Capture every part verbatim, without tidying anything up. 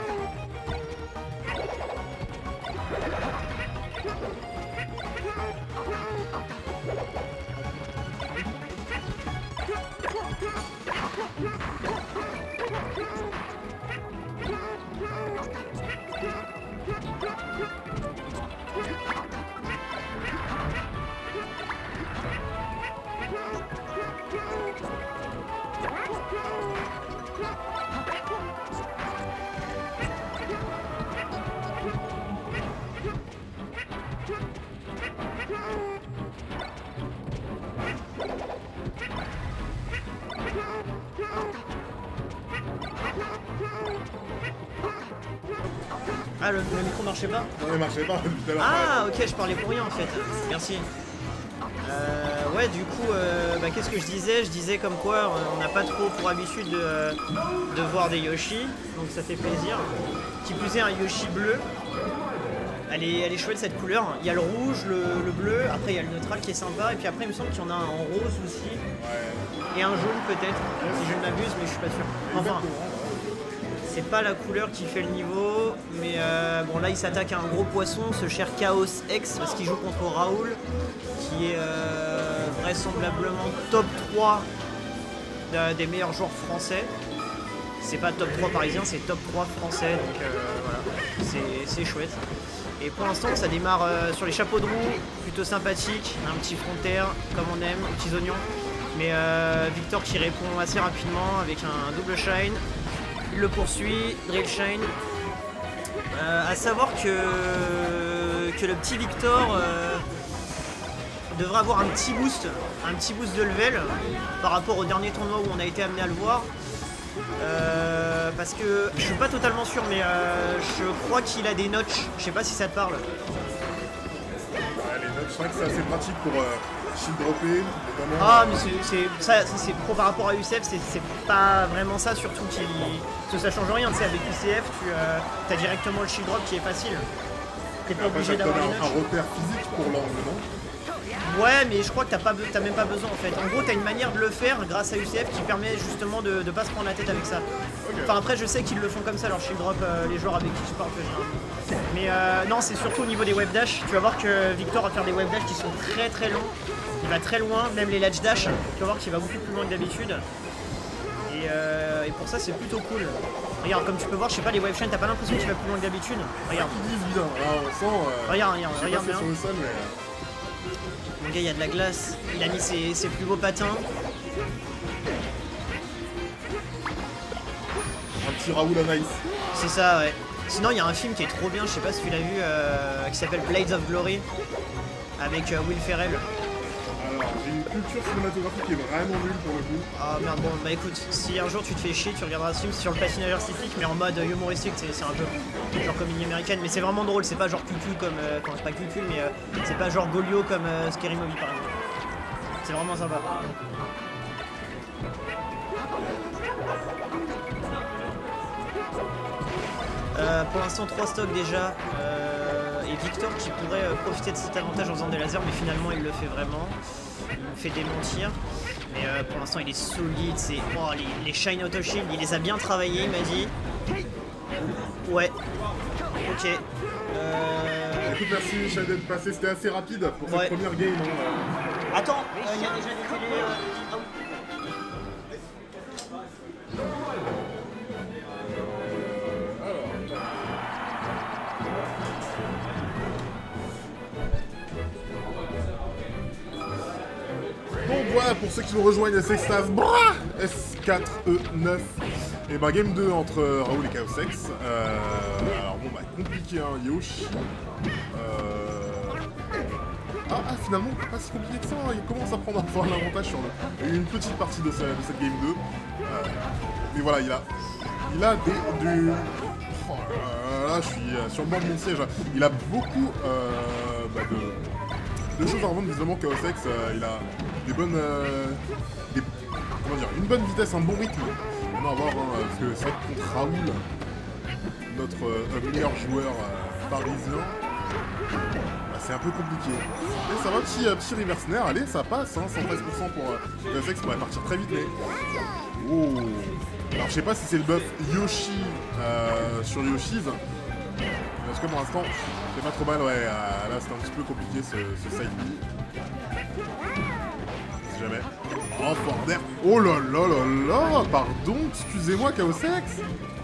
Ah, le, le micro marchait pas? Non, il marchait pas tout à l'heure. Ah, ok, je parlais pour rien en fait. Merci. Euh, ouais, du coup, euh, bah, qu'est-ce que je disais? Je disais comme quoi euh, on n'a pas trop pour habitude de, euh, de voir des Yoshi, donc ça fait plaisir. Qui plus est, un Yoshi bleu. Elle est, elle est chouette cette couleur. Il y a le rouge, le, le bleu, après il y a le neutral qui est sympa, et puis après il me semble qu'il y en a un en rose aussi. Ouais. Et un jaune peut-être, si je ne m'abuse, mais je suis pas sûr. Enfin, c'est pas la couleur qui fait le niveau, mais euh, bon là il s'attaque à un gros poisson, ce cher Chaos X, parce qu'il joue contre Raoul, qui est euh, vraisemblablement top trois de, des meilleurs joueurs français. C'est pas top trois parisien, c'est top trois français, donc euh, voilà, c'est chouette. Et pour l'instant ça démarre euh, sur les chapeaux de roue, plutôt sympathique, un petit frontière comme on aime, petits oignons. Mais euh, Victor qui répond assez rapidement avec un double shine. Il le poursuit, drill shine. Euh, à savoir que, que le petit Victor euh, devrait avoir un petit boost, un petit boost de level par rapport au dernier tournoi où on a été amené à le voir. Euh, parce que je suis pas totalement sûr, mais euh, je crois qu'il a des notches. Je sais pas si ça te parle. Ouais, les notches, c'est vrai que c'est assez pratique pour euh, shield dropper. Ah, mais c'est ça, ça c'est pro par rapport à U C F, c'est pas vraiment ça, surtout qui. Parce que ça change rien, tu sais, avec U C F, tu euh, as directement le shield drop qui est facile. T'es pas obligé d'avoir les notches. Un repère physique pour l'angle, non? Ouais, mais je crois que t'as pas, t'as même pas besoin en fait. En gros, t'as une manière de le faire grâce à U C F qui permet justement de, de pas se prendre la tête avec ça. Okay. Enfin, après, je sais qu'ils le font comme ça, leur shield drop, euh, les joueurs avec qui je parle. Mais euh, non, c'est surtout au niveau des web dash. Tu vas voir que Victor va faire des web dash qui sont très très longs. Il va très loin, même les ledge dash. Tu vas voir qu'il va beaucoup plus loin que d'habitude. Et, euh, et pour ça, c'est plutôt cool. Regarde, comme tu peux voir, je sais pas, les wave chains, t'as pas l'impression qu'il va plus loin que d'habitude. Regarde. Ils disent bien, là, on sent. Euh, regarde, regarde, regarde bien. Sur le sol, mais... Mon gars, il y a de la glace. Il a mis ses, ses plus beaux patins. Un petit Raoul à nice. C'est ça, ouais. Sinon, il y a un film qui est trop bien, je sais pas si tu l'as vu, euh, qui s'appelle Blades of Glory, avec euh, Will Ferrell. Alors, j'ai une culture cinématographique qui est vraiment nulle pour le coup. Ah merde, bon, bah écoute, si un jour tu te fais chier, tu regarderas ce film, c'est sur le patinage artistique, mais en mode humoristique, c'est un peu genre comédie américaine, mais c'est vraiment drôle, c'est pas genre cucu comme. Euh, enfin, c'est pas cucu, mais euh, c'est pas genre Golio comme euh, Scary Movie par exemple. C'est vraiment sympa. Euh, pour l'instant, trois stocks déjà. Euh, et Victor qui pourrait euh, profiter de cet avantage en faisant des lasers, mais finalement il le fait vraiment. Il me fait démentir. Mais euh, pour l'instant il est solide. C'est oh, les, les Shine Auto Shield, il les a bien travaillés, il m'a dit. Ouais. Ok. Euh... Écoute, merci Shade de passer, c'était assez rapide pour cette ouais. première game. Hein. Attends, il euh, y a déjà des télés. Euh... Ah, oui. Donc voilà, pour ceux qui nous rejoignent, c'est Extase S quatre E neuf. Et bah game deux entre Raoul et Chaos X. Euh, alors bon bah compliqué hein, Yoshi. Euh... Ah, ah finalement pas si compliqué que ça, hein. Il commence à prendre un l'avantage sur le. Il y a eu une petite partie de, ce, de cette game deux. Euh, mais voilà, il a. Il a des. Du... Oh, euh, là je suis sur le bord de mon siège. Il a beaucoup euh, bah, de. Deux choses à revendre, visiblement Chaos X, euh, il a des bonnes, euh, des, comment dire, une bonne vitesse, un bon rythme. On va voir, hein, parce que c'est vrai que contre Raoul, notre euh, meilleur joueur euh, parisien, bah, c'est un peu compliqué. Mais ça va, petit, euh, petit reverse nair, allez, ça passe, hein, cent treize pour cent pour euh, Chaos X, ça pourrait partir très vite, mais... Oh. Alors je sais pas si c'est le buff Yoshi euh, sur Yoshi's. En tout cas pour l'instant, c'est pas trop mal, ouais. Euh, là c'est un petit peu compliqué ce, ce side B. Si jamais. Oh, fort d'air. Oh là là là là. Pardon, excusez-moi, Chaos X.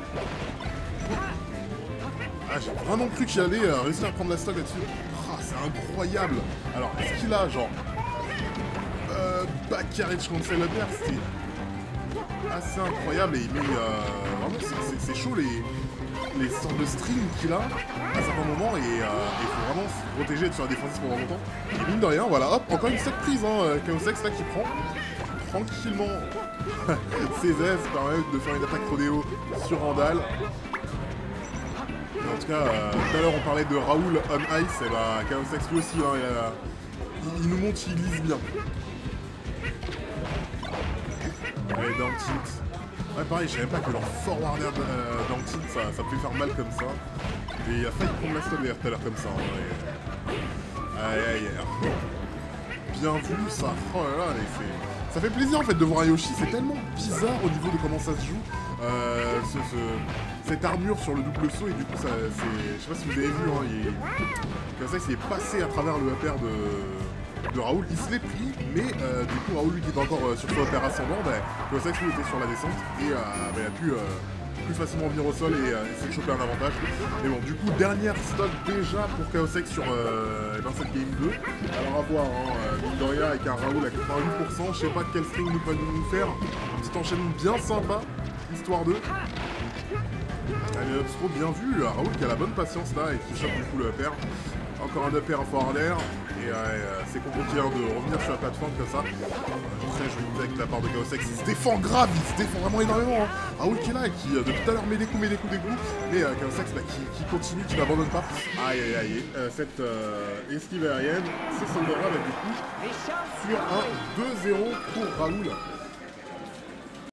Ah, j'ai vraiment cru qu'il allait euh, réussir à prendre la stock là-dessus. Ah, c'est incroyable. Alors, est-ce qu'il a genre euh, back carriage cancel up air, c'était assez incroyable et il met euh, vraiment c'est chaud les les sortes de strings qu'il a à certains moments et il euh, faut vraiment se protéger et de faire défensif pendant longtemps. Et mine de rien, voilà, hop, encore une stock prise, hein, Chaos X là qui prend tranquillement ses aises permettent de faire une attaque rodéo sur Randall. En tout cas, euh, tout à l'heure on parlait de Raoul on ice, et bah Chaos X lui aussi, hein, il, a, il, il nous montre qu'il glisse bien. Allez, down tilt. Ouais, pareil, je savais pas que leur forward air euh, down tilt, ça, ça peut faire mal comme ça. Et il a failli prendre la stock d'ailleurs tout à l'heure comme ça. Hein, et... Aïe aïe aïe. Bien vu ça. Oh là là, ça fait plaisir en fait de voir un Yoshi, c'est tellement bizarre au niveau de comment ça se joue. Euh, ce, ce, cette armure sur le double saut et du coup ça c'est. Je sais pas si vous avez vu, hein, il est. Comme ça il s'est passé à travers le upper de, de Raoul, il se l'est pris, mais euh, du coup Raoul lui qui est encore euh, sur son upper ascendant, bah, comme ça il était sur la descente et euh, bah, il a pu euh, plus facilement venir au sol et euh, essayer de choper un avantage. Et bon, du coup, dernière stock déjà pour Chaos X sur euh, cette game deux. Alors à voir, hein, euh, mine de rien, avec un Raoul à quatre-vingt-huit pour cent, je sais pas quel string nous peut nous faire. Un petit enchaînement bien sympa, histoire de. Allez, Upstro, bien vu, Raoul qui a la bonne patience là et qui chope du coup le upper. Encore un upper en forward air. Et euh, c'est compliqué hein, de revenir sur la plateforme comme ça. Euh, très joli avec la part de Chaos X. Il se défend grave, il se défend vraiment énormément. Hein. Raoul qui est là et qui euh, depuis tout à l'heure met des coups, met des coups, des coups. Mais euh, Chaos X bah, qui, qui continue, qui n'abandonne pas. Aïe aïe aïe. Euh, cette euh, esquive aérienne, c'est Sandora bah, du coup sur un deux zéro pour Raoul.